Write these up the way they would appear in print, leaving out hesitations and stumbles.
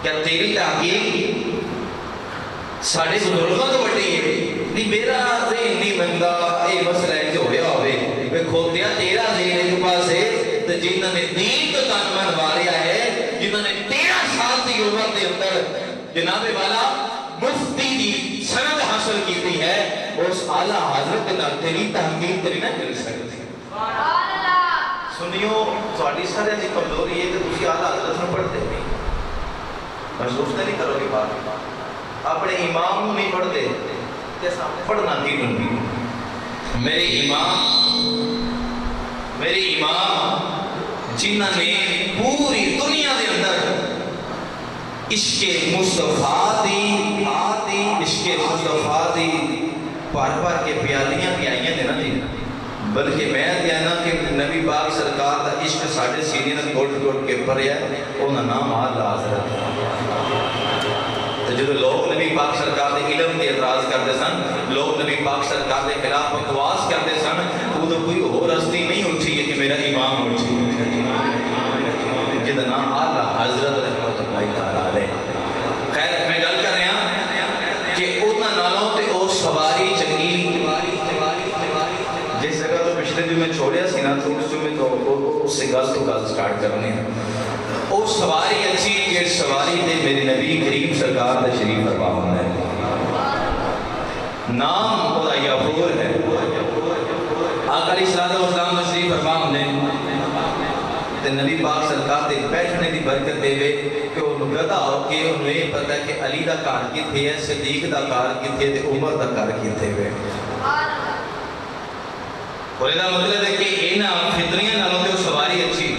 کیا تیری تحقیق ساڑھے بزرگوں تو بڑی ہے؟ نہیں میرا ذہن نہیں بندہ اے مسئلہ ہے کہ ہویا ہوئے میں کھوتیا تیرا ذہن ایک پاس ہے تو جنہوں نے دین تو تن من واریا ہے، جنہوں نے 13 سال کی عمر کے اندر جناب والا مفتی دی سند حاصل کی ہے، اس اعلیٰ حضرت نہ تیری تحقیق تیری نہ کر سکتی۔ سنیو تھوڑی سارے دی کمزوری ہے کہ تسی اعلیٰ حضرت نہ پڑھتے نہیں، محسوس نہیں کرو گے بات، اپنے امام نہیں پڑھتے پڑھنا کی بنی۔ میرے امام جنہوں نے پوری دنیا دے اندر عشق مصطفیٰ دی پار کے پیالیاں بھی آئیاں دینا جی، بلکہ میں دینا کہ نبی پاک سرکار دا عشق ساڑھے سینے نے گھوٹ کے بھریا ہے، انہاں نام آلہ حضرت۔ تو جو لوگ نبی پاک سرکار دے علم کے اعتراض کرتے سن، لوگ نبی پاک سرکار دے خلاف بکواس کرتے سن، وہ تو کوئی اور ہستی نہیں اٹھی ہے کہ میرا امام اٹھی جتنا اعلیٰ حضرت رحمت اللہ تعالیٰ علیہ۔ خیر میں گل کر رہے ہیں کہ اتنا نالوں تے او سواری چنگی جس جگہ تو پچھلے دن میں چھوڑیا سی نا، تو اس میں تو اس سے گل سٹارٹ کرنے ہیں۔ او سواری اچھی کہ سواری دے میرے نبی کریم سرکار دے شریف فرمان ہے، نام خدا یافور ہے۔ آقا علیہ السلام شریف فرمان ہے تے نبی پاک سرکار دے بیٹھنے دی برکت دے وے کہ انہوں گدا ہو کے انہیں پتہ ہے کہ علی دا کار کتے ہے، صدیق دا کار کتے تے عمر دا کار کتے ہوئے۔ اور یہ مطلب ہے کہ انہاں فطریاں نالوں تے سواری اچھی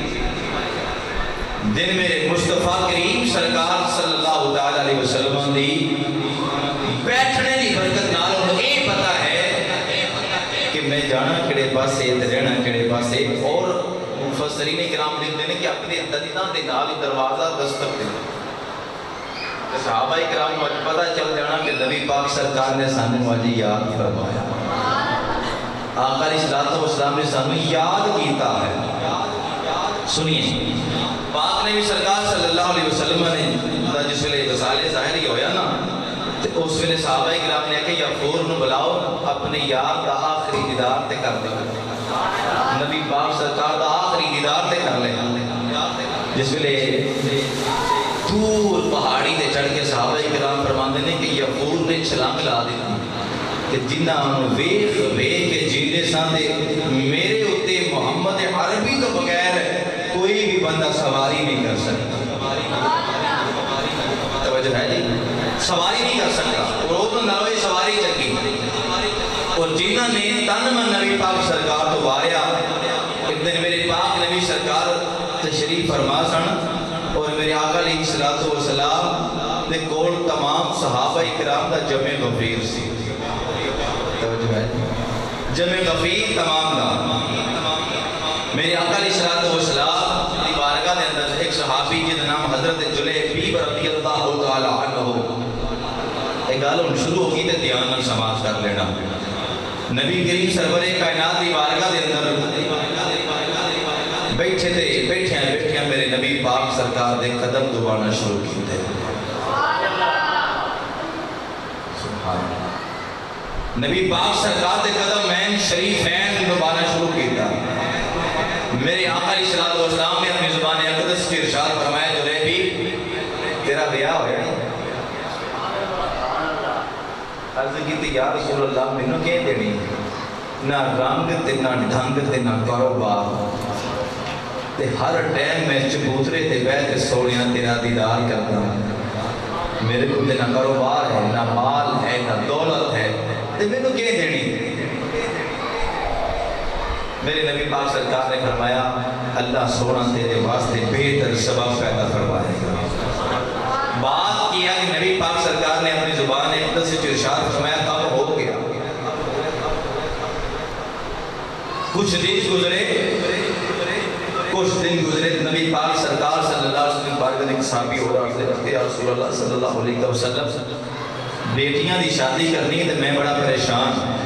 دن میرے مصطفیٰ کریم سرکار صلی اللہ علیہ وسلم دی بیٹھنے دی برکت نالوں اے پتہ ہے کہ میں جانا کڑے پاسے رہنا کڑے پاسے۔ اور مفسرین کرام لکھتے ہیں کہ اپنے دنداں دے نال دروازہ دستک دے، صحابہ کرام کو پتہ چل جانا کہ نبی پاک سرکار نے سانوں آج یاد فرمایا، آقا علیہ السلام نے سانوں یاد کیتا ہے۔ سنیے پاک نبی سرکار صلی اللہ علیہ وسلم نے جس ویلے وصال ظاہری ہویا نا، اس ویلے صحابہ کرام نے کہ یافور نو بلاؤ اپنے یار دا آخری دیدار تے کر دے، نبی پاک سرکار دا آخری دیدار تے کر لے۔ جس ویلے دور پہاڑی تے چڑھ کے صحابہ کرام فرماندے نے کہ یافور نے چھلانگ لا دی کہ جنہ انہوں ویخ کے جینے سان دے میرے اتے محمد عربی تو بغیر کوئی بھی بندہ سواری نہیں کر سکتا۔ توجہ ہے جی، سواری نہیں کر سکتا، اور وہ تو نروے سواری چکی۔ اور جنہوں نے تن من نبی پاک سرکار تو واریا، ایک دن میرے پاک نبی سرکار تشریف فرما سن اور میرے آقا علیہ السلام نے کول تمام صحابہ کرام دا جمع غفیر سی۔ توجہ ہے جمع غفیر تمام دا میرے آقا علیہ السلام کی بارگاہ دے اندر ایک صحابی جن نام حضرت جلیبیب رضی اللہ تعالی عنہ، ایک گالوں شروع ہوگی تے دھیان نال سماعت کر لینا۔ نبی کریم سرور کائنات کی بارگاہ دے اندر بیٹھے میرے نبی پاک سرکار دے قدم دبانا شروع کیتے۔ نبی پاک سرکار دے قدم مین شریفین دبانا شروع کیتا۔ میرے آقا علیہ السلام نے اپنی زبان اقدس کی ارشاد فرمایا، جلیبی تیرا بیاہ ہویا ہے؟ عرض کی تھی یا رسول اللہ منو کہیں دینی نہ رنگ تے نہ ڈھنگ تے نہ کاروبار تے ہر ٹائم میں چبوترے تے بیٹھ کے سوڑیاں تیرا دیدار کرتا ہوں، میرے کو تے نہ کاروبار ہے نہ مال ہے نہ دولت ہے تے منو کہیں دینی۔ میرے نبی پاک سرکار نے فرمایا اللہ سونا تیرے واسطے بہتر سبب پیدا فرمائے گا۔ بات کیا کہ نبی پاک سرکار نے اپنی زبان اقدس سے ارشاد فرمایا کب ہو گیا۔ کچھ دن گزرے نبی پاک سرکار صلی اللہ علیہ وسلم بارگاہ ایک صحابی ہو رہا ہے یا رسول اللہ صلی اللہ علیہ وسلم بیٹیاں دی شادی کرنی ہے تو میں بڑا پریشان ہوں۔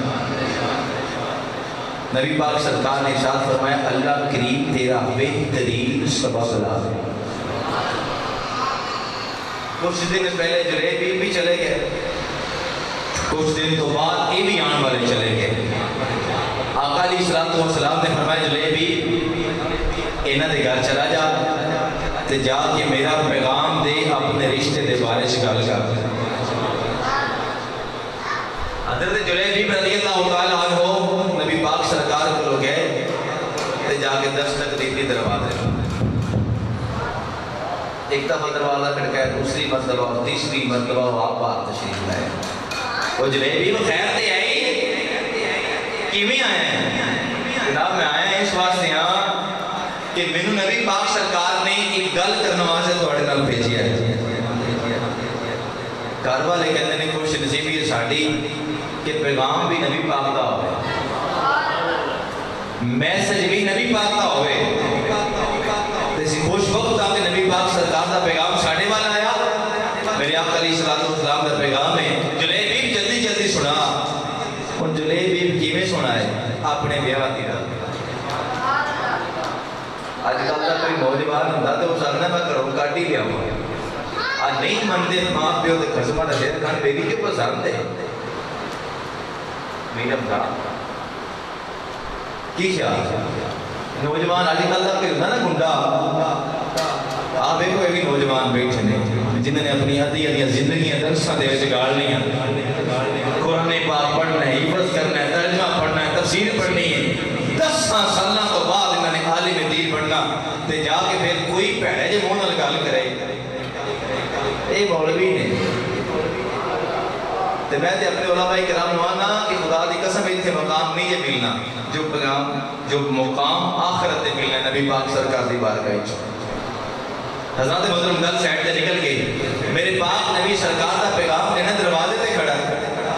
نبی پاک سرکار نے ارشاد فرمایا اللہ کریم تیرا بہترین سبب لا دے۔ کچھ دن پہلے جلیبی بھی چلے گئے، کچھ دن تو بعد یہ بھی آن والے چلے گئے۔ آقا علیہ السلام نے فرمایا جلیبی انہاں دے گھر چلا جا تے جا کے میرا پیغام دے، اپنے رشتے دے بارے گل کر۔ حضرت جلیبی رضی اللہ تعالیٰ عنہ نبی پاک سرکار کو گئے تے جا کے دستک دیتی دروازے، ایک دفعہ دروازہ کھڑکایا، دوسری مرتبہ اور تیسری مرتبہ آپ باہر تشریف لائے۔ وہ جلیبی وہ خیر تے آئی، کیویں آئے ہیں؟ جناب میں آیا اس واسطے ہاں کہ مینوں نبی پاک سرکار نے ایک گل کرنے واسطے تواڈے نال بھیجیا ہے۔ گھر والے کہندے نے خوش نصیبی ہے ساڈی کہ پیغام بھی نبی پاک دا ہوئے، میسج بھی نبی پاک دا ہوئے، تے اسی خوش وقت آ کہ نبی پاک سرکار دا پیغام ساڈے والا آیا۔ میرے آقا علیہ السلام دا پیغام ہے، جلیبی جلدی جلدی سنا۔ اور جلیبی کیویں سنا ہے؟ اپنے بیاہ دی گل۔ آج کل کا کوئی نوجوان ہوندا تے اس آخنا میں گھروں کڈ ہی لیا آج نہیں منتے ماں پیو تے قسماں دا دل کھان بیٹی کے پسند ہے۔ میرم تھا کی خیال نوجوان آج کل کا کوئی ہوندا نا گنڈا، آپ دیکھو یہ بھی نوجوان بیٹھے نے جنہوں نے اپنی آدھی زندگیاں درساں دے وچ گاڑ لیاں، قرآن پاک پڑھنا ہے، حفظ کرنا ہے، ترجمہ پڑھنا ہے، تفسیر پڑھنی ہے، 10 سالوں تو بعد انہوں نے عالم دین پڑھنا تے جا کے پھر کوئی بھڑے جے منہ نال گل کرے اے مولوی نے۔ تے میں تے اپنے علماء کرام نوانا کہ خدا دی قسم ایتھے مقام نہیں ہے ملنا جو پیغام جو مقام آخرت تے ملنا ہے نبی پاک سرکار دی بارگاہ وچ۔ حضرت محترم گل سائڈ تے نکل گئی، میرے پاک نبی سرکار دا پیغام انہاں دروازے تے کھڑا ہے،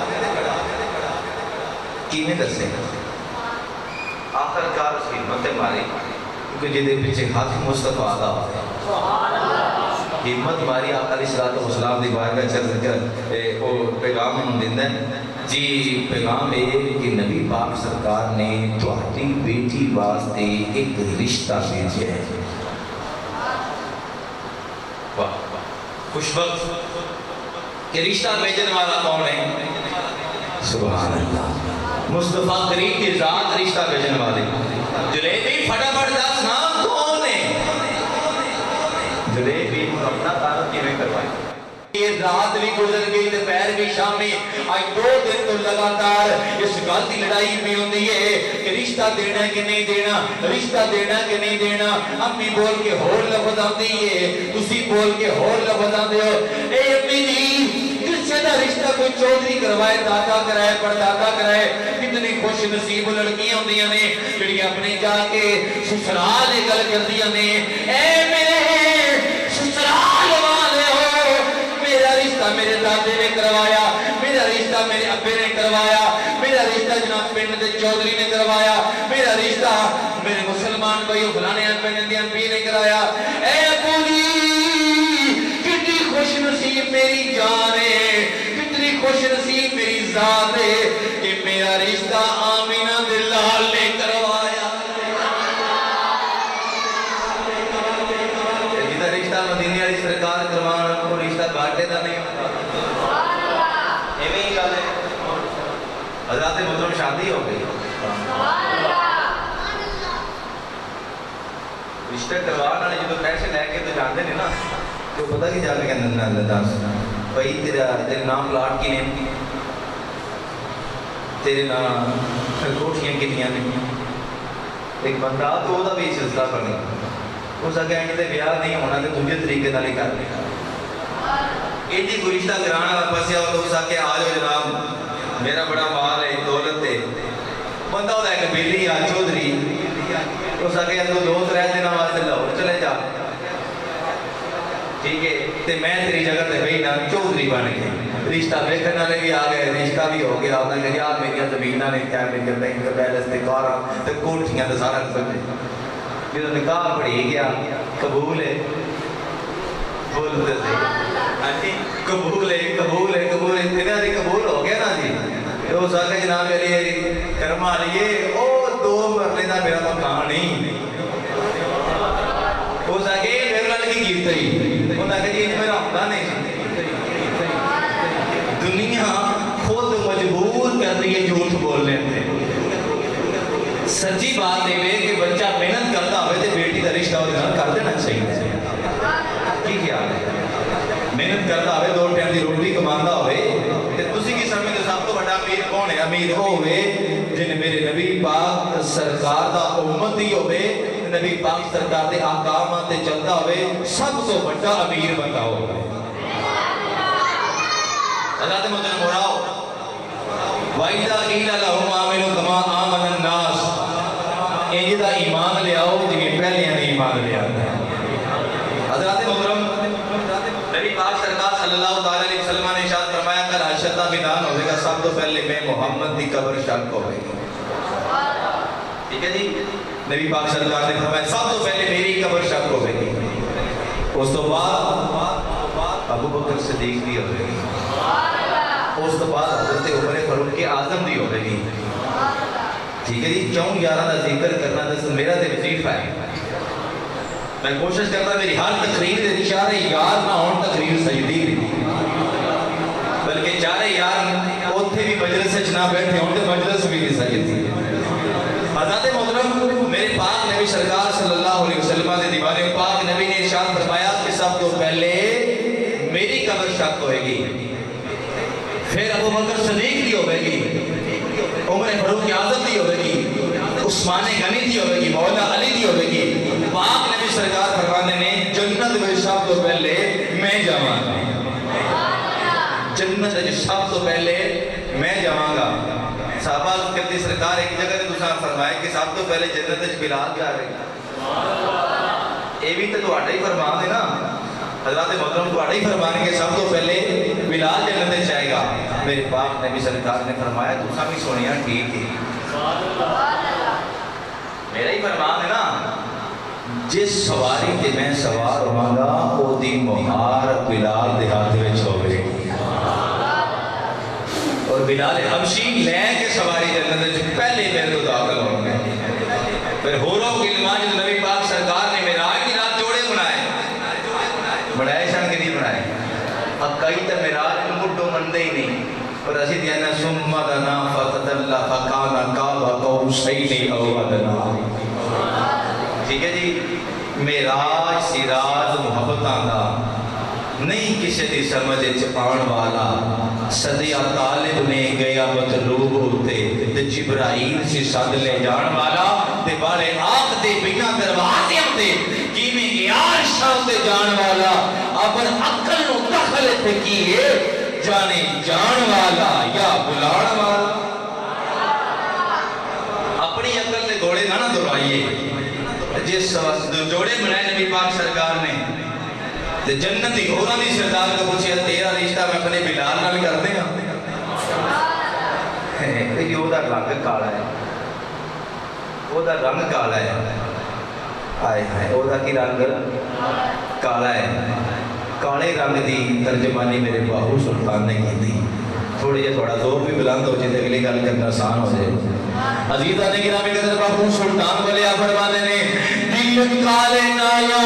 کیویں دسے آخرکار اس ہمت ماری کیونکہ جے دے پیچھے ہاتھ مصطفیٰ دا ہمت ماری آقا علیہ السلام دی بارگاہ چل کر وہ پیغام انہوں دیندہ ہے جی پیغام ہے کہ نبی پاک سرکار نے تہاڈی بیٹی واسطے ایک رشتہ بھیجا ہے۔ خوش وقت کہ رشتہ بھیجنے والا کون ہے؟ سبحان اللہ، مصطفیٰ کریم کی ذات رشتہ بھیجنے والے۔ جلیبی پھٹافٹ دس نام کون ہے؟ جلیبی اپنا تعارف کیویں کروائی؟ یہ رات بھی گزر گئی تے پیر بھی شامی، آج 2 دن تو لگاتار اس گل دی لڑائی بھی ہوندی ہے کہ رشتہ دینا کہ نہیں دینا، رشتہ دینا کہ نہیں دینا۔ امی بول کے ہور لفظ آندی ہے، تسی بول کے ہور لفظ آندے ہو۔ اے امی جی کسے دا رشتہ کوئی چودھری کروائے، دادا کرائے، پردادا کرائے، کتنی خوش نصیب لڑکیاں ہوندیاں نے جڑی اپنے جا کے سسرال گل کردیاں نے۔ اے میرے سسرال والے ہو، میرا رشتہ میرے دادے نے کروایا، میرا رشتہ میرے ابے نے کروایا، میرا رشتہ جناب پنڈ دے چودھری نے کروایا، میرا رشتہ میرے مسلمان بھائیو فلانے پنڈ دے ایم پی نے کرایا۔ اے ابو جی کتنی خوش نصیب میری جان ہے، کتنی خوش نصیب میری ذات ہے کہ میرا رشتہ آمینہ دلال نے کروایا۔ جیدہ رشتہ مدینہ علی سرکار کروانا کو رشتہ گاٹے دا نہیں ہوتا، ایویں ہی گل ہے۔ حضرات محترم شادی ہو گئی، رشتہ کروانا نے جدو پیسے لے کے تو جاندے نے نا تو پتہ کی جا کے کہندے نے دس بھائی تیرے نام پلاٹ کی نے، تیرے نام کوٹھیاں کتنیاں نے۔ ایک بندہ تو وہ دا بھی سلسلہ پڑھنے اس آگے آئیں گے بیاہ نہیں ہونا تو دوسرے طریقے نال ہی کر لے یہ جی کوئی رشتہ کرانا پسیا ہو تو اس آگے آ جاؤ جناب میرا بڑا مال ہے دولت ہے، بندہ ہوتا ہے کہ بیلی یا چودھری اس آگے تو 2-3 دن واسطے لاہور چلے جا، ٹھیک ہے تے میں تیری جگہ تے بھئی نا چودھری بن گئے، رشتہ ویکھن والے بھی آ گئے، رشتہ بھی ہو گیا، آپ نے کہا یار میری زمیناں نے کیا میری بینک بیلنس تے کاراں تے کوٹھیاں تے سارا کچھ جدو نکاح پڑھی گیا قبول ہے، بولتے تھے قبول ہے قبول ہے قبول ہے، تیرا دی قبول ہو گیا نا جی تو اس آگے جناب میری کرما لیے او 2 مرلے دا میرا مکان نہیں، اس آگے میرے لال کی گیت ہی انہوں نے کہا جی میرا ہوتا نہیں جھوٹ بولنے تھے سچی بات ہے کہ بچہ محنت کرتا ہوئے تو بیٹی کا رشتہ اور گھر کر دینا چاہیے کی خیال ہے محنت کرتا ہوئے 2 ٹائم کی روٹی کماندا ہوئے تے تسی کی سمجھ دے سب تو بڑا امیر کون ہے امیر وہ ہوئے جن میرے نبی پاک سرکار دا امتی ہوئے نبی پاک سرکار دے احکامات تے چلتا ہوئے سب تو بڑا امیر بندہ ہوئے حضرت محترم مولاؤ وَإِذَا قِيلَ لَهُمْ آمِنُوا كَمَا آمَنَ النَّاسُ یہ دا ایمان لے آؤ جنہیں پہلے نے ایمان لے آتا ہے حضرت محترم نبی پاک سرکار صلی اللہ علیہ وسلم نے ارشاد فرمایا کل حشر دا میدان ہوئے گا سب تو پہلے میں محمد دی قبر شک ہوئے گی ٹھیک ہے جی نبی پاک سرکار نے فرمایا سب تو پہلے میری قبر شک ہوئے گی اس تو بعد ابو بکر صدیق دی ہوئے گی اس تو بعد حضرت عمر فاروق اعظم دی ہوئے گی ٹھیک ہے جی کیوں یارہ دا ذکر کرنا دس میرا دے وظیفہ ہے میں کوشش کرتا میری ہر تقریر دے اشارے یار نہ ہون تقریر سجدی نہیں بلکہ چارے یار اوتھے بھی مجلس سے نہ بیٹھے ہون تے مجلس بھی نہیں سجدی حضرت محترم میرے پاک نبی سرکار صلی اللہ علیہ وسلم نے دیوانے پاک نبی نے ارشاد فرمایا کہ سب تو پہلے میری قبر شک ہوئے گی پھر ابو بکر صدیق دی ہوئے گی عمر فاروق اعظم دی ہوئے گی عثمان غنی دی ہوئے گی مولا علی دی ہوئے گی پاک نبی سرکار فرمانے نے جنت میں سب تو پہلے میں جاواں گا جنت میں سب تو پہلے میں جاواں گا صحابہ کہتے سرکار ایک جگہ نے دوسرا فرمایا کہ سب تو پہلے جنت میں بلال جا رہے ہیں یہ بھی تو تہاڈا ہی فرمان ہے نا حضرت محترم تہاڈا ہی فرمان ہے کہ سب تو پہلے بلال جنت میں جائے گا میرے پاک نبی سرکار نے فرمایا دوسرا بھی سونیا ٹھیک ہے میرا ہی فرمان ہے نا جس سواری تے میں سوار ہوں گا او دی مہار بلال دے ہاتھ وچ ہوے اور بلال حبشی لے کے سواری جنت وچ پہلے میرے تو داخل ہوں گے پھر ہوروں کی نماز نبی پاک سرکار نے معراج کی رات جوڑے بنائے شان کے نہیں بنائے اب کئی تو معراج کو مڈو مندے ہی نہیں اور اسی دینا ثم دنا فتدلى فكان قاب قوسين او ادنى ٹھیک ہے جی معراج سراج محبتاں دا نہیں کسی دی سمجھ وچ آن والا صدیہ طالب نے گیا مطلوب ہوتے تے جبرائیل سے سد لے جان والا تے بارے آنکھ دے بنا دروازے تے کیویں یار شاہ تے جان والا اپن عقل نو دخل تے کیے جانے جان والا یا بلان والا اپنی عقل نے گھوڑے نہ دورائیے جس جوڑے بنائے نبی پاک سرکار نے جنتی گھوڑا دی سردار کو پوچھے تیرا رشتہ میں اپنے بلال نہ بھی کر دیں گا یہ وہ دا رنگ کالا ہے وہ دا رنگ کالا ہے آئے آئے وہ دا کی رنگ کالا ہے کالے رنگ دی ترجمانی میرے باہو سلطان نے کی تھی تھوڑی جے تھوڑا زور بھی بلند ہو جائے اگلی گل کرنا آسان ہو جائے عزیزہ نے گرامی قدر باہو سلطان بولے آپ فرمانے نے دل کالے نایوں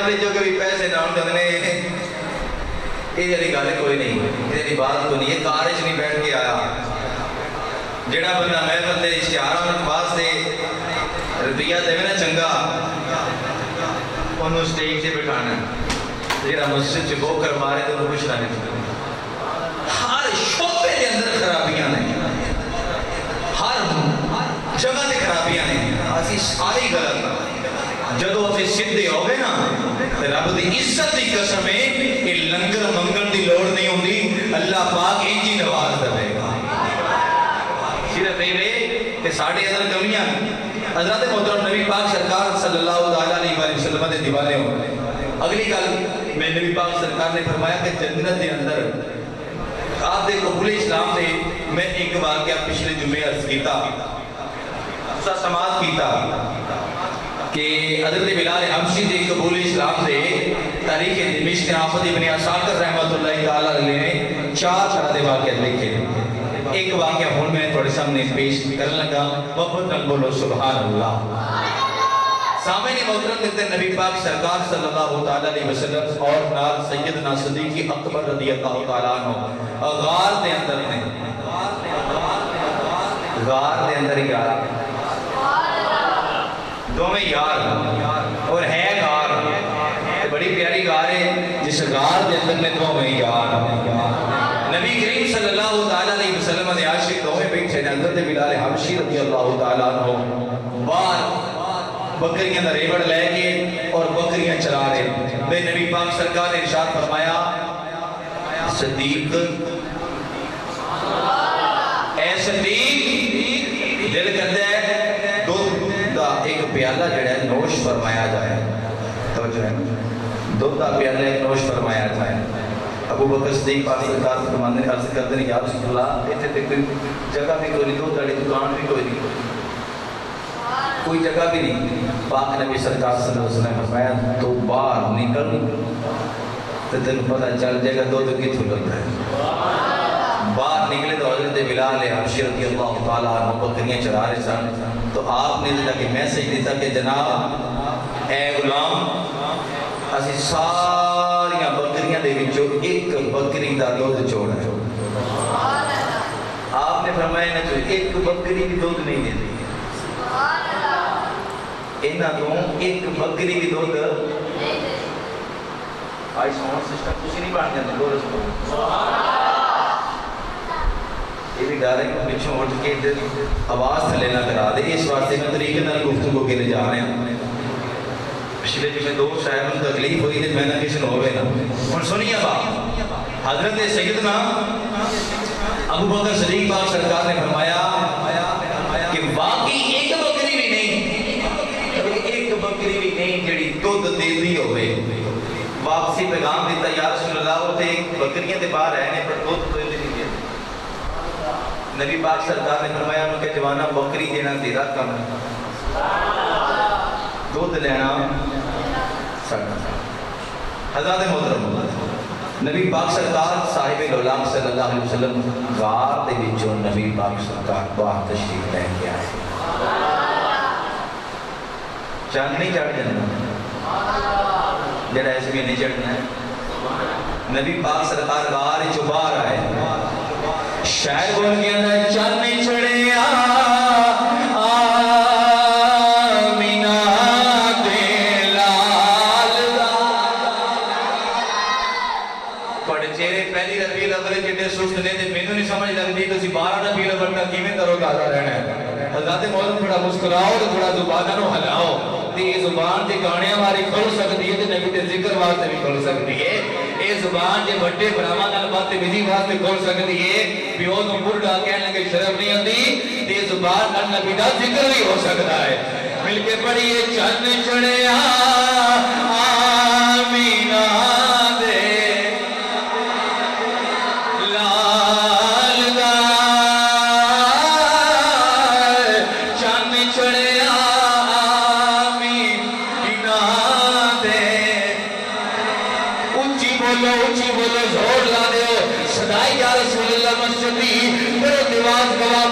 فیملی جو کبھی پیسے نہ ہونے یہ گل کوئی نہیں، یہ بات کو نہیں، یہ کارج نہیں بیٹھ کے آیا. جڑا بندہ محفل دے اشتہار واسطے روپیہ دے نا چنگا انہوں سٹیج سے بٹھانا، جڑا مسجد سے بو کر مارے تو انہوں کچھ نہ نہیں. ہر شعبے کے اندر خرابیاں نہیں، ہر جگہ سے خرابیاں نہیں، اسی ساری غلط. جدو اسی سدھے ہو گئے نا رب دی عزت دی قسم ہے کہ لنگر منگن دی لوڑ نہیں ہوندی، اللہ پاک انجی نواز دے گا. صرف یہ کہ ساڑھے اندر کمیاں. حضرت محترم نبی پاک سرکار صلی اللہ علیہ وسلم دے دیوانے ہو. اگلی گل میں نبی پاک سرکار نے فرمایا کہ جنت دے اندر آپ دے قبول اسلام دے میں ایک واقعہ پچھلے جمعے عرض کیتا اسا سماعت کیتا کہ حضرت بلال حبشی دے قبول اسلام دے تاریخ دمشق حافظ ابن عساکر رحمۃ اللہ تعالی علیہ نے 4 طرح دے واقعات لکھے. ایک واقعہ ہوں میں تھوڑے سامنے پیش کرنے لگا، محبت نال بولو سبحان اللہ. سامنے محترم دیتے نبی پاک سرکار صلی اللہ علیہ وسلم اور نال سیدنا صدیق اکبر رضی اللہ تعالیٰ عنہ غار دے اندر نے، غار دے اندر یار دو میں یار اور ہے غار، بڑی پیاری غار ہے جس غار دے اندر میں دو میں یار. نبی کریم صلی اللہ علیہ وسلم نے عاشق دو میں بیٹھے نے. حضرت بلال حبشی رضی اللہ تعالیٰ عنہ باہر بکریاں دا ریوڑ لے کے اور بکریاں چلا رہے. بے نبی پاک سرکار نے ارشاد فرمایا صدیق اے صدیق دل کرتا ہے دودھ دا ایک پیالہ جڑا ہے نوش فرمایا جائے. توجہ ہے دودھ دا پیالہ ایک نوش فرمایا جائے. ابو بکر صدیق پاک سرکار فرمانے نے عرض کرتے ہیں یا رسول اللہ ایتھے تے کوئی جگہ بھی کوئی نہیں، دودھ والی دکان بھی کوئی نہیں، کوئی جگہ بھی نہیں. پاک نبی سرکار صلی اللہ علیہ وسلم نے فرمایا تو باہر نکل تو تین پتہ چل جائے گا دودھ کتھوں لگتا ہے. باہر نکلے تو حضرت بلال حبشی رضی اللہ تعالیٰ عنہ بکریاں چلا رہے سن تو آپ نے دیتا کہ میسج دیتا کہ جناب اے غلام اسی ساریاں بکریاں دے وچوں ایک بکری دا دودھ چھوڑا. آپ نے فرمایا نہ جو ایک بکری بھی دودھ نہیں دیتی، اینا تو ایک بکری بھی دودھ آئی ساؤنڈ سسٹم کچھ نہیں بان جاتے دو رسول. یہ بھی ڈارے کہ پچھوں اٹھ کے آواز تھلے نہ کرا دے. اس واسطے میں طریقے نہ گفتگو کے لے جا رہے ہیں. پچھلے جی میں دو صاحب ان تکلیف ہوئی تھی میں نہ کسی نے ہوئے نا. اور سنیے بات حضرت سیدنا ابو بکر صدیق پاک سرکار نے فرمایا کہ واقعی ایک بکری بھی نہیں، ایک بکری بھی نہیں جڑی دودھ دیتی ہوئے. واپسی پیغام دیتا یا رسول اللہ وہ تے بکریاں تے باہر رہنے پر دودھ تو نہیں دیتے. نبی پاک سرکار نے فرمایا انہوں کہ جوانا بکری دینا تیرا کم ہے، دودھ لینا سڑنا. حضرت محترم نبی پاک سرکار صاحب العلام صلی اللہ علیہ وسلم غار دے وچوں نبی پاک سرکار باہر تشریف لے کے آئے. چاند نہیں چڑھ جانا جڑا ایسے بھی نہیں چڑھنا ہے. نبی پاک سرکار غار وچوں باہر آئے. شاعر بول کے اندر چاند نہیں چڑھیا سوچتے تھے میں نہیں سمجھ لگتی تو اسی 12 ربیع الاول کا کیویں کرو تازہ رہنا ہے. حضرت مولانا تھوڑا مسکراؤ تو تھوڑا زبان نو ہلاؤ تے یہ زبان تے گانے ہماری کھل سکتی ہے تے نبی تے ذکر واسطے بھی کھل سکتی ہے. یہ زبان جے بڑے بڑاواں نال باتیں بجی واسطے کھل سکتی ہے. پیو نو بڑھا کہنے لگے شرم نہیں آندی تے زبان نال نبی دا ذکر بھی ہو سکتا ہے. مل کے پڑھیے چند چڑھیا آمینہ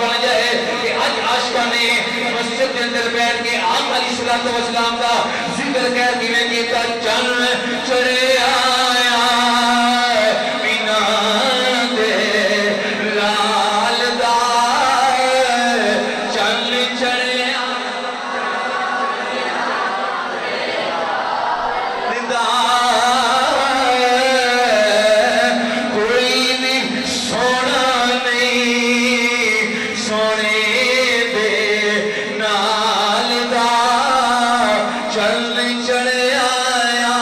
اسلام دا ذکر کر میں کیتا چل چڑے آیا مینا دے لال دا چل چڑے آیا کوئی بھی سونا نہیں سونے دے نال دا چل چڑے آیا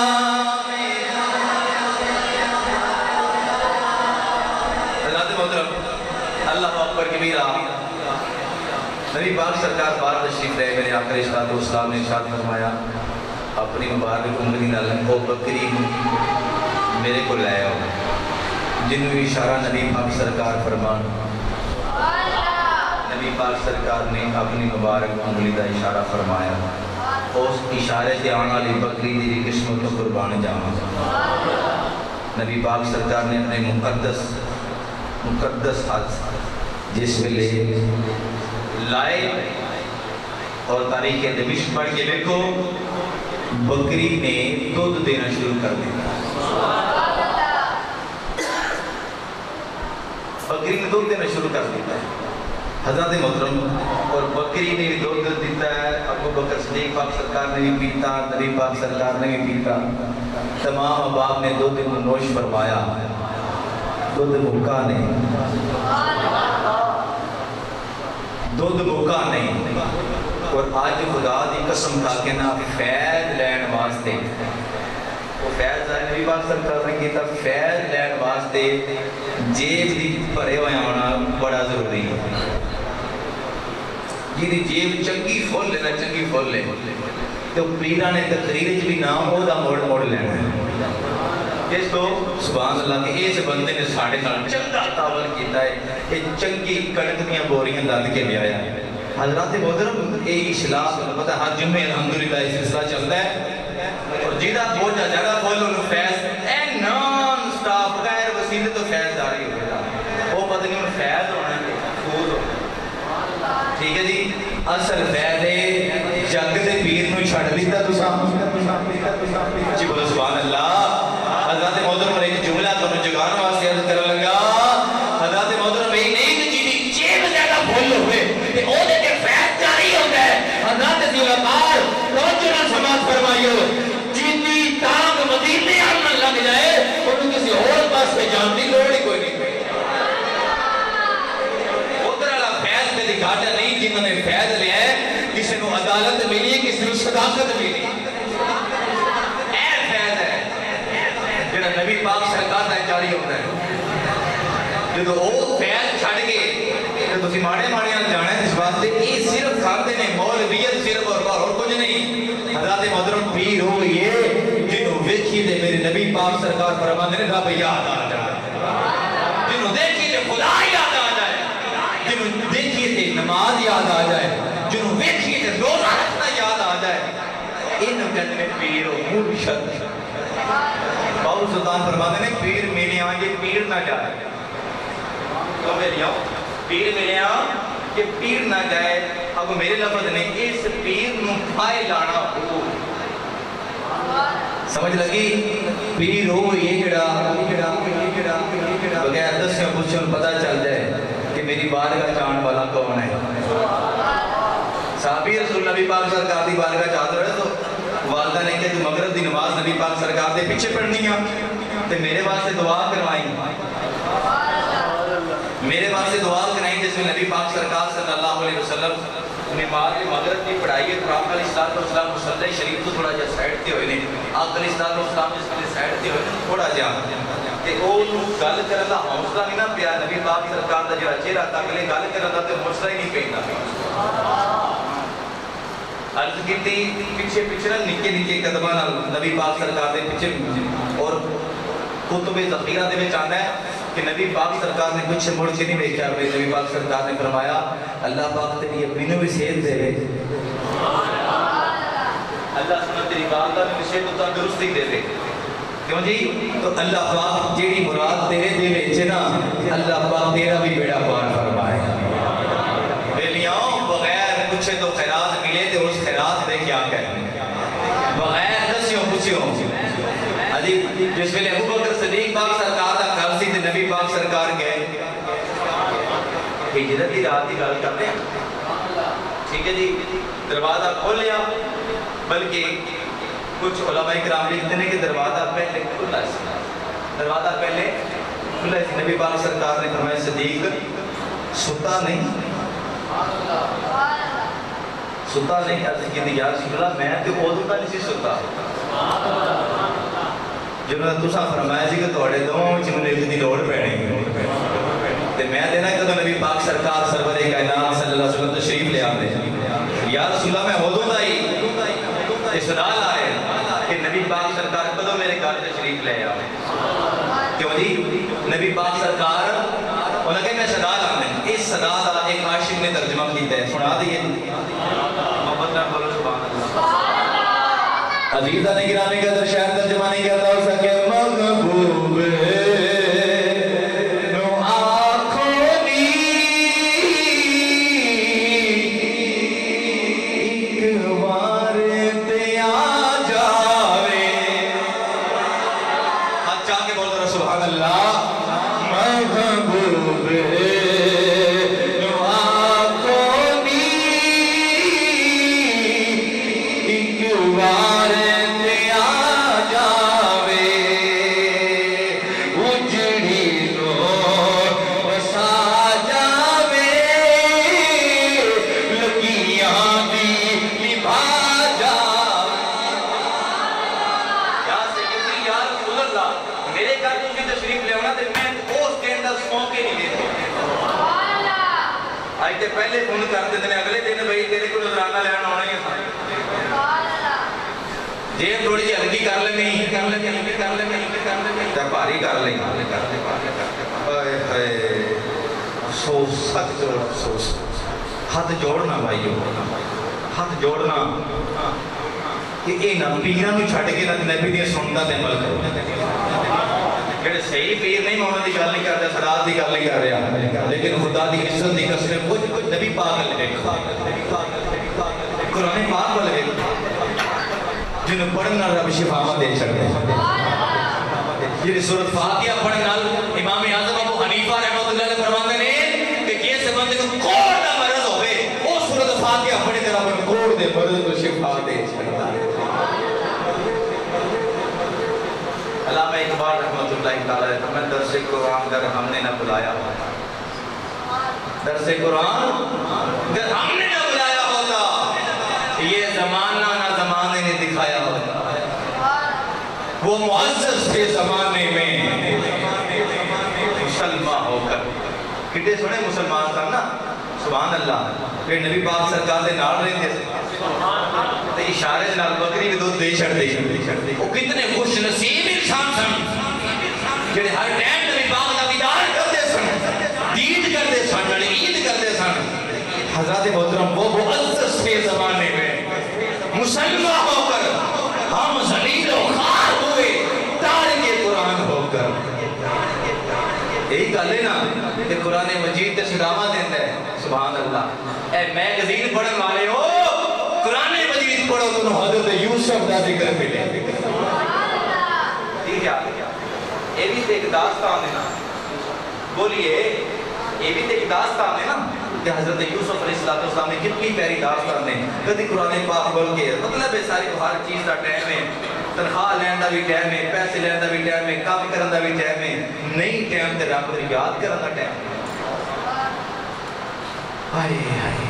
حضرات محترم اللہ اکبر کبیرہ نبی پاک سرکار بار تشریف لے میرے آقا علیہ السلام نے ارشاد فرمایا اپنی مبارک انگلی نال وہ بکری میرے کو لائے ہو جن میں اشارہ نبی پاک سرکار فرمان نبی پاک سرکار نے اپنی مبارک انگلی کا اشارہ فرمایا اس اشارے سے آنے والی بکری دی قسمت کو قربان جانا نبی پاک سرکار نے اپنے مقدس ہاتھ جس میں لے لائے اور تاریخ دمشق پڑھ کے دیکھو بکری نے دودھ دینا شروع کر دیا بکری نے دودھ دینا شروع کر دیتا ہے حضرت محترم اور بکری نے بھی دودھ دیتا ہے ابو بکر صدیق پاک سرکار نے بھی پیتا نبی پاک سرکار نے بھی پیتا تمام احباب نے دودھ نوش فرمایا دودھ بھوکا نہیں دودھ بھوکا نہیں اور آج خدا دی قسم کھا کے نا فیض لین واسطے وہ فیض آئے نبی پاک سرکار نے کہتا فیض لین واسطے جیب دی بھرے ہوئے ہونا بڑا ضروری ہے جی جیب چنگی فل لینا چنگی فل لے تو پیرہ نے تقریر بھی نام ہو دا موڑ لینا ہے اس کو سبحان اللہ کہ اس بندے نے ساڑھے سال چنگا تاول کیتا ہے یہ چنگی کڑکتیاں بوریاں داد کے لے آیا حضرات محترم ایک اصلاح پتہ ہر جمعے الحمدللہ اس سلسلہ چلتا ہے اور جیدہ بوجھا جگہ کھولو نو فیض اے نان سٹاپ غیر وسیلے تو فیض داری ہو گیا وہ پتہ نہیں انہوں فیض ہونا ہے خود ہونا ٹھیک ہے جی اصل فیض ہے جگ دے پیر نو چھڑ لیتا تو جی بولو سبحان اللہ حضرات محترم ایک جملہ تو جگان واسطے عرض کر لگا حضرات محترم ایک نہیں کہ جی جیب زیادہ بھول ہوئے کہ او دے کے فیض جاری ہوتا ہے حضرات زیوکار توجہ نہ سماعت فرمائیو جیتی تانگ مدینے آمن لگ جائے انہوں کسی اور پاس پہ جانتی لوڑی کوئی نہیں ادھر اللہ فیض پہ دکھاتا نہیں جنہوں نے فیض لیا ہے کسی نو عدالت ملی کسی نو صداقت ملی اے فیض ہے جنہا نبی پاک سرکار دا جاری ہوتا ہے جو تو او فیض چھڑ کے جو تو ماڑے ماڑے جانا ہے اس واسطے یہ صرف کھاتے نے مولویت صرف اور کچھ نہیں حضرات محترم پیر ہو یہ جنہوں ویکھی دے میرے نبی پاک سرکار فرمانے نے رب یاد آ جائے جنہوں دیکھی دے خدا یاد آ جائے جنہوں دیکھی دے نماز یاد آ جائے جنہوں ویکھی دے روزہ رکھنا یاد آ جائے انہوں کہتے ہیں پیر ہو مرشد باور سلطان فرمانے نے پیر میلے آئیں یہ پیر نہ جائے تو میرے آؤں پیر ملے آن کہ پیر نہ جائے اب میرے لفظ نے اس پیر نو پھائے لانا ہو سمجھ لگی پیر ہو یہ جڑا بغیر دس سے کچھ پتا چل جائے کہ میری بارگاہ چاند والا کون ہے صحابی رسول نبی پاک سرکار دی بارگاہ چاند رہے تو والدہ نے کہا تو مغرب دی نماز نبی پاک سرکار دے پیچھے پڑھنی ہے تو میرے واسطے دعا کروائیں میرے واسطے دعا کرائیں جس میں نبی پاک سرکار صلی اللہ علیہ وسلم نماز مغرب کی پڑھائی ہے تو آپ علیہ السلام مصلی شریف تو تھوڑا جا سائڈ تے ہوئے نہیں آپ علیہ السلام جس میں سائڈ تے ہوئے تھوڑا جا تے او گل کرن دا حوصلہ نہیں نہ پیا نبی پاک سرکار دا جڑا چہرہ تکلے گل کرن دا تے حوصلہ ہی نہیں پیندا عرض کیتی پیچھے پیچھے نکے نکے قدماں نال نبی پاک سرکار دے پیچھے اور کتب ذخیرہ دے وچ آندا ہے کہ نبی پاک سرکار نے کچھ مڑ کے نہیں دیکھا نبی پاک سرکار نے فرمایا اللہ پاک تیری اپنی بھی صحت دے اللہ سنا تیری والدہ میں صحت و تندرستی دے دے کیوں جی تو اللہ پاک جیڑی مراد تیرے دے وچ نا اللہ پاک تیرا بھی بیڑا پار فرمائے بیلیاں بغیر کچھ تو خیرات ملے تو اس خیرات دے کیا کہتے ہیں بغیر جس ویلے ابو بکر صدیق پاک سرکار دا گھر سی تے نبی پاک سرکار گئے ہجرت کی رات کی گل کرتے ہیں ٹھیک ہے جی دروازہ کھولیا بلکہ کچھ علماء کرام لکھتے ہیں کہ دروازہ پہلے کھلا سی دروازہ پہلے کھلا سی نبی پاک سرکار نے فرمایا صدیق ستا نہیں ستا نہیں عرض کی یا رسول اللہ میں تو ادو کا نہیں ستا جب نے تساں فرمایا سی کہ تھوڑے دونوں وچ مینوں ایک دی لوڑ پینی تے میں دینا کہ نبی پاک سرکار سرور کائنات صلی اللہ علیہ وسلم تشریف لے آندے یا رسول اللہ میں ادو دا ہی استدلال آئے کہ نبی پاک سرکار کدوں میرے گھر تشریف لے آئے کیوں جی نبی پاک سرکار انہوں نے میں صدا لانے اس صدا دا ایک عاشق نے ترجمہ کیتا ہے سنا دیئے محمد نام بولو سبحان اللہ عزیزہ نے گرامی کا در شہر ترجمہ نہیں کرتا ہو سکے محبوب نو آنکھوں نی ایک بار تے آ جاوے ہاتھ چاہ کے بول دو سبحان اللہ محبوب نو آنکھوں نی ایک بار پہلے فون کر دیتے ہیں اگلے دن بھائی تیرے کو نظرانہ لینا ہونا ہی ہے جیب تھوڑی جی ہلکی کر لیں نہیں کر لیں ہلکی کر لیں جب بھاری کر لیں افسوس سچ جوڑ افسوس ہاتھ جوڑنا بھائیو ہاتھ جوڑنا کہ اے نہ پیران بھی چھٹ کے نہ نبی دیا سنتا تے عمل کرو کہ صحیح پیر نہیں مونا دی گل نہیں کر رہا سرات دی گل نہیں کر رہا لیکن خدا دی عزت دی قسم کچھ نبی پاک لے قرآن پاک لے جنہوں پڑھنا رب شفاء دے سکتے ہیں جنہوں سورت فاتحہ پڑھنے امام اعظم ابو حنیفہ رحمۃ اللہ علیہ فرماتے ہیں کہ کیسے بندے کو کوڑ دا مرض ہوئے وہ سورت فاتحہ پڑھنے کے رب کوڑ دے مرض کو شفاء دے سکتا ہے علامہ اقبال رحمۃ اللہ تعالیٰ میں درس قرآن اگر ہم نے نہ بلایا ہوتا درس قرآن اگر ہم نے نہ بلایا ہوتا یہ زمانہ نہ زمانے نے دکھایا ہوتا وہ معزز تھے زمانے میں مسلمان ہو کر کتنے سنے مسلمان تھا نا سبحان اللہ پھر نبی پاک سرکار دے نال رہے تھے تے اشارے نال بکری بھی دودھ دے چھڑ دے وہ کتنے خوش نصیب انسان سن جڑے ہر ٹائم نبی پاک دا دیدار کرتے سن دید کرتے سن عید کرتے سن حضرات محترم وہ معزز تھے زمانے میں مسلمان ہو کر ہم ذلیل و خوار ہوئے تارک قرآن ہو کر یہی گل ہے نا کہ قرآن مجید تے صداوا دیندا ہے سبحان اللہ اے میگزین پڑھن والے ہو قرآن مجید پڑھو تو حضرت یوسف دا ذکر ملے ٹھیک ہے یہ بھی ایک داستان ہے نا بولیے یہ بھی ایک داستان ہے نا کہ حضرت یوسف علیہ السلام نے کتنی پیاری داستان ہے کدی قرآن پاک بول کے مطلب ہے ساری ہر چیز دا ٹائم ہے تنخواہ لین دا بھی ٹائم ہے پیسے لین دا بھی ٹائم ہے کام کرن دا بھی ٹائم ہے نہیں ٹائم تے رب دی یاد کرن دا ٹائم ہائے ہائے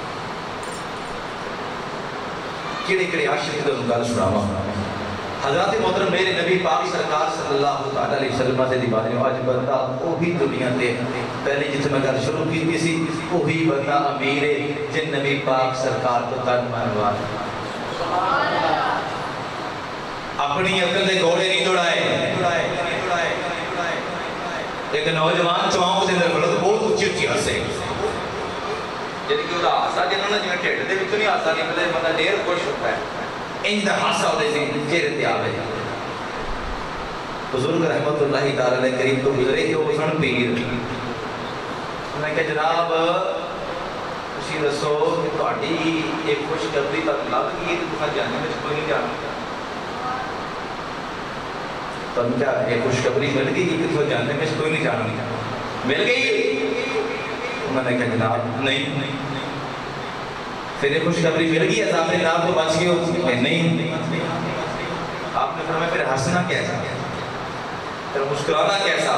کیڑے کیڑے عاشق تے گل سناواں حضرات محترم میرے نبی پاک سرکار صلی اللہ علیہ وسلم دے دیوانے اج بندہ وہی دنیا تے پہلے جتھے میں گل شروع کیتی سی وہی بندہ امیر ہے جن نبی پاک سرکار کو تن منوا سبحان اللہ اپنی عقل دے گھوڑے نہیں دوڑائے ایک نوجوان چوانک دے اندر بڑا بہت اونچی اونچی ہنسے جیسے کہ وہ ہاسا جنہوں نے جو ٹھیٹ دے وچوں نہیں ہاسا نکلے بندہ ڈیر خوش ہوتا ہے انج دا ہاسا ہوتے سے چہرے تے آوے بزرگ رحمت اللہ تعالی علیہ کریم تو گزرے کہ وہ سن پیر انہوں نے کہا جناب اسی دسو کہ تہاڈی ایک خوش قدری تک لگ گئی تو تساں جانے وچ کوئی نہیں جانا تو ہم کیا یہ خوشخبری مل گئی کتوں جانتے میں اس کوئی نہیں جانا مل گئی؟ انہوں نے کہا جناب نہیں. پھر یہ خوشخبری مل گئی عذاب نار تو بچ گئے نہیں. آپ نے فرمایا پھر ہنسنا کیسا، پھر مسکرانا کیسا؟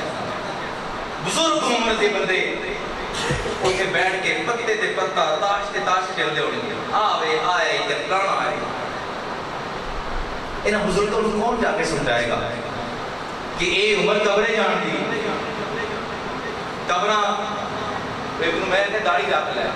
بزرگ عمر دے بندے اسے بیٹھ کے پتے تے پتا تاش تے تاش کھیل دے ہونے آوے آئے یا پرانا آئے. انہاں بزرگوں کو کون جا کے سمجھائے گا کہ اے عمر قبریں جان دی قبراں ابن عمر نے داڑھی رکھ لیا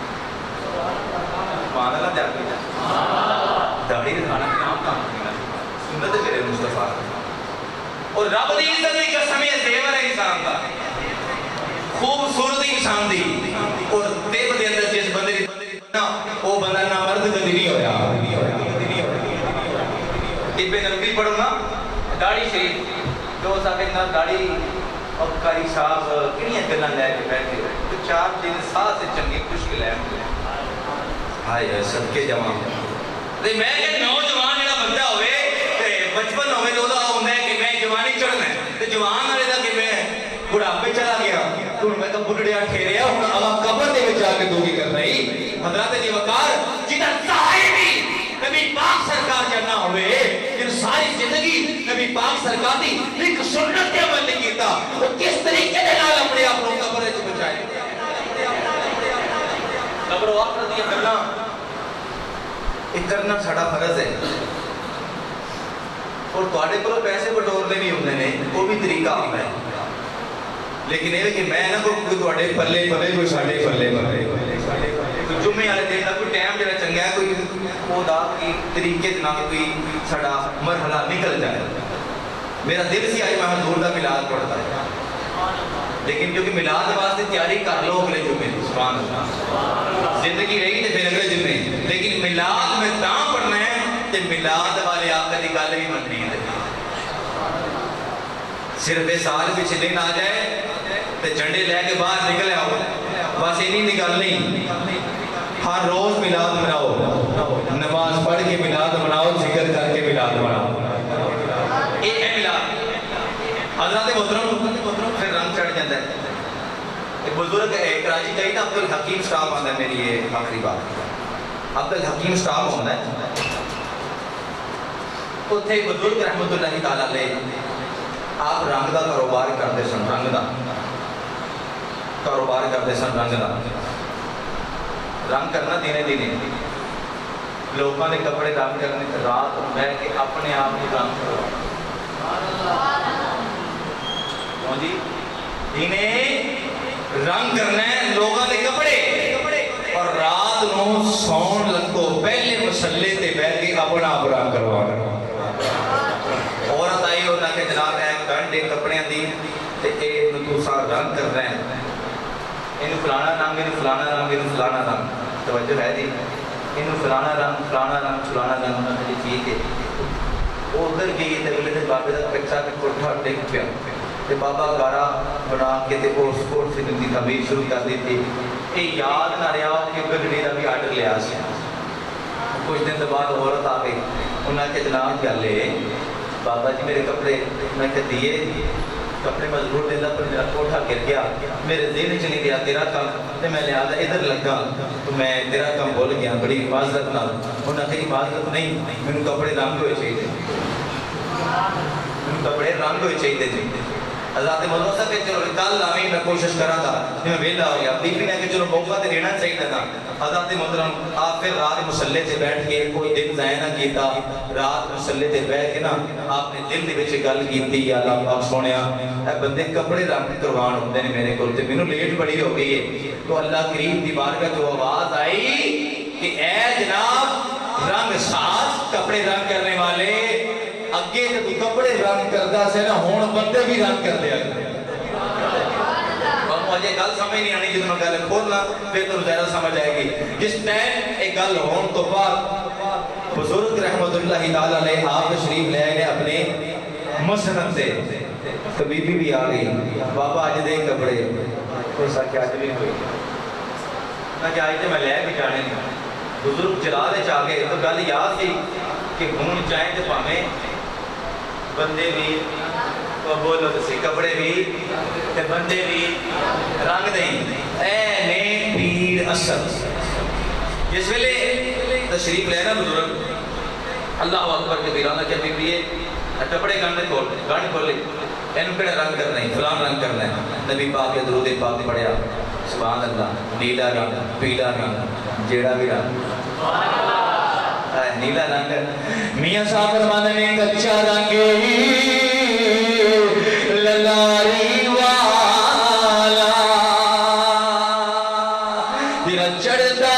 سبحان اللہ جا کے داڑھی رکھانا کام کام سنت ہے میرے مصطفیٰ. اور رب دی عزت دی قسم ہے زیور ہے انسان دا خوبصورتی انسان دی اور طب دے اندر جس بندے دی بنا وہ بندہ نہ مرد کدی نہیں ہویا. ابن نبی پڑھو نا داڑھی شریف جو ساکے نا داڑھی اور قاری صاحب کنیاں گلاں لے کے بیٹھے تو 4 دن سال سے چنگی مشکل ہے ہائے صدقے جوان تے میں کہ نوجوان جڑا بندہ ہوئے تے بچپن ہوئے تو دا ہوندا ہے کہ میں جوانی چڑھنا ہے تے جوان والے دا کہ میں بڑھاپے چلا گیا تو میں تو بڈڑیا ٹھہریا ہن اوا قبر دے وچ جا کے دوگی کر رہی. حضرت جی وقار جنہاں صاحبی نبی پاک سرکار جنہ ہوئے جن ساری زندگی نبی پاک سرکار دی ایک سنت کے عمل نہیں کیتا وہ کس طریقے دے نال اپنے آپ کو قبر وچ بچائے. قبر و آخرت دی گلاں کرنا ساڈا فرض ہے اور تواڈے کولوں پیسے بٹورنے بھی ہوندے نے وہ بھی طریقہ آندا ہے لیکن یہ کہ میں نہ کوئی تواڈے پلے پلے کوئی ساڈے پلے کوئی جمعے والے دن دا کوئی ٹائم جڑا چنگا ہے کوئی وہ دا کی طریقے نال کوئی ساڈا مرحلہ نکل جائے. میرا دل سی آج میں حضور دا میلاد پڑھتا ہے لیکن کیونکہ میلاد واسطے تیاری کر لو اگلے جمعے سبحان اللہ زندگی رہی تے پھر اگلے جمعے لیکن میلاد میں تاں پڑھنا ہے تے میلاد والے آقا دی گل بھی مننی ہے. صرف سال بھی چلین آ جائے تے جھنڈے لے کے باہر نکلے آؤ بس انہی نکل نہیں. ہر روز میلاد مناؤ نماز پڑھ کے میلاد مناؤ ذکر کر کے میلاد مناؤ یہ ہے میلاد. حضرت محترم پھر رنگ چڑھ جاتا ہے. ایک بزرگ کراچی کا ہی نا عبد الحکیم صاحب آتا ہے میری یہ آخری بات عبد الحکیم صاحب ہوتا ہے اتنے بزرگ رحمت اللہ تعالیٰ علیہ آپ رنگ دا کاروبار کرتے سن رنگ دا کاروبار کرتے سن رنگ دا رنگ کرنا دینے دینے لوگوں نے کپڑے رنگ کرنے رات میں کہ اپنے آپ کو رنگ کرو جی انہیں رنگ کرنا ہے لوگوں نے کپڑے اور رات نو سون لگو پہلے مسلے تے بیٹھ کے اپنا آپ رنگ کروانا. عورت آئی انہاں کہ جناب ہے گھنٹے کپڑے دی تے اے تساں رنگ کر رہے ہیں اینو فلانا رنگ اینو فلانا رنگ اینو فلانا رنگ توجہ ہے جی اینو فلانا رنگ فلانا رنگ فلانا رنگ انہاں نے ٹھیک ہے. وہ ادھر گئی تے اگلے دن بابے دا کچا کے کوٹھا ٹک پیا تے بابا گارا بنا کے تے اس کوٹ سے دی تعمیر شروع کر دی تھی. اے یاد نہ رہا کہ گڈڑی دا بھی آرڈر لیا سی. کچھ دن بعد عورت آ گئی انہاں کہ جناب گل ہے بابا جی میرے کپڑے میں کہ دیے کپڑے مضبوط دینا پر میرا کوٹھا گر گیا میرے ذہن چ نہیں گیا تیرا کام تے میں لہذا ادھر لگا تو میں تیرا کام بھول گیا بڑی معذرت نال. انہاں کہ معذرت نہیں مینوں کپڑے رنگ ہوئے چاہیے مینوں کپڑے رنگ ہوئے چاہیے جی. حضرت مدرسہ کہ چلو کل آمین میں کوشش کرا تھا میں ویلا ہو گیا بی بی نے کہ چلو موقع تے دینا چاہیے تھا. حضرت محترم آپ پھر رات مصلے تے بیٹھ کے کوئی دن ضائع نہ کیتا رات مصلے تے بیٹھ کے نا آپ نے دل دے وچ گل کیتی یا اللہ پاک سونیا اے بندے کپڑے رنگ کروان ہوندے نے میرے کول تے مینوں لیٹ بڑی ہو گئی ہے تو اللہ کریم دی بارگاہ جو آواز آئی کہ اے جناب رنگ ساز کپڑے رنگ کرنے والے اگے تو کپڑے رنگ کردا سے نا ہون بندے بھی رنگ کر دیا مجھے گل سمجھ نہیں آنی جتنا گل کھولنا پھر تو ظاہر سمجھ آئے گی. جس ٹائم ایک گل ہون تو بعد بزرگ رحمت اللہ تعالی علیہ آپ تشریف لے گئے اپنے مسند سے تو بی بی بھی آ گئی بابا آج دے کپڑے کوئی سا کیا بھی ہوئی نہ کہ آج دے میں لے بھی جانے نہیں بزرگ چلا دے چاہ گئے تو گل یاد تھی کہ ہون چاہیں تو پامیں بندے بھی بولو تو سی کپڑے بھی بندے بھی رنگ نہیں اے نے پیر اسد جس ویلے تشریف لینا بزرگ اللہ اکبر کے بیرانا کیا بی بی کپڑے گانے کھولے اینو کڑا رنگ کرنا ہے فلان رنگ کرنا ہے نبی پاک کے درود پاک پڑھیا سبحان اللہ نیلا رنگ پیلا رنگ جیڑا بھی رنگ نیلا رنگ میاں صاحب فرمانے میں کچا رنگ للاری والا تیرا چڑھتا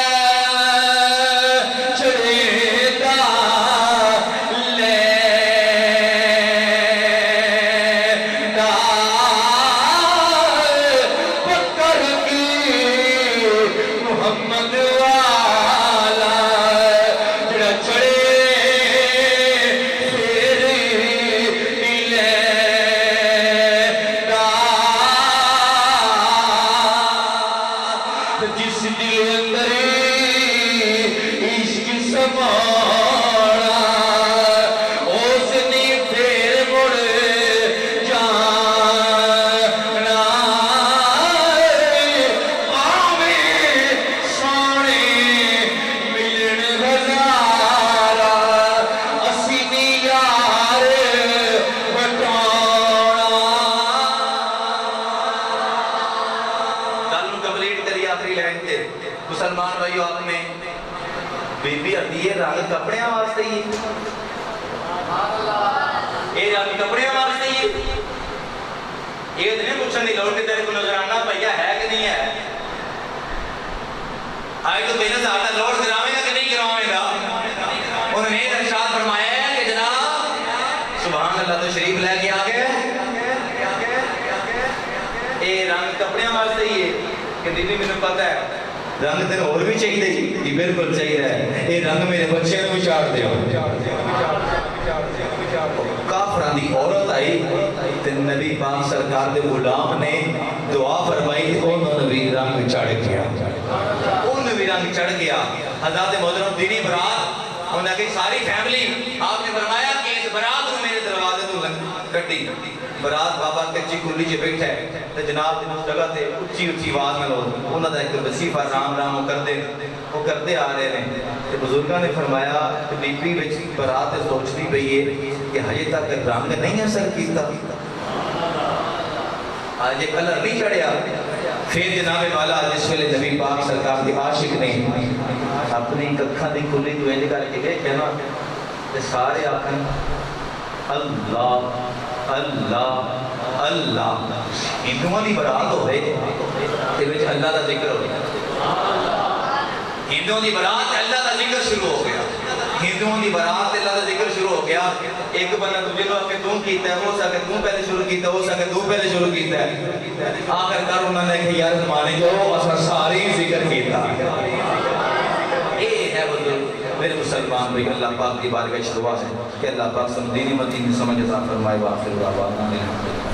مسلمان بھائیو آپ میں بی بی عدیہ رنگ کپڑے واسطے ہی یہ رنگ کپڑے واسطے ہی یہ نہیں پوچھنے کی لوڑ کہ تیرے کو نظرانہ پہیا ہے کہ نہیں ہے آئے تو بینس آتا لوڑ کراویں گا کہ نہیں کراویں گا انہوں نے ارشاد فرمایا ہے کہ جناب سبحان اللہ تو شریف لے کے آگے یہ رنگ کپڑے واسطے ہی ہے کہ دیدی میں نے پتا ہے رنگ تین اور بھی چاہیے جی بالکل چاہیے یہ رنگ میرے بچے نے بھی چاڑ دیا کافران دی عورت آئی تے نبی پاک سرکار دے غلام نے دعا فرمائی تے انہوں نے بھی رنگ چڑھ گیا انہوں نے بھی رنگ چڑھ گیا حضرت محترم دینی برات انہوں نے کہی ساری فیملی آپ نے فرمایا کہ اس برات کو میرے دروازے تو کٹی برات بابا کچی کلی جے بیٹھا ہے تو جناب دن اس جگہ تے اچھی اچھی آواز میں لوگ انہوں نے ایک وظیفہ رام رام وہ کرتے آ رہے ہیں کہ بزرگاں نے فرمایا کہ بی بی وچ برات سوچتی پئی ہے کہ ہجے تک رنگ نہیں اثر کیتا آج یہ کلر نہیں چڑھیا پھر جناب والا جس ویلے نبی پاک سرکار کے عاشق نے اپنی ککھاں دی کلی تو انج کر کے کہنا تے سارے آکھن اللہ اللہ اللہ ہندوؤں دی برات ہوئے تے وچ اللہ دا ذکر ہوئے ہندوؤں دی برات اللہ دا ذکر شروع ہو گیا ہندوؤں دی برات اللہ دا ذکر شروع ہو گیا ایک بندہ تجھے لو کہ تم کیتا ہے ہو سکے تم پہلے شروع کیتا ہو سکے تم پہلے شروع کیتا ہے آخر کار انہوں نے کہ یار مانے جو اسا ساری ذکر کیتا اے ہے بزرگ میرے مسلمان بھائی اللہ پاک کی بارگاہ دعا ہے کہ اللہ پاک سمجھینی مدینی سمجھ عطا فرمائے وآخر دعوانا الحمدللہ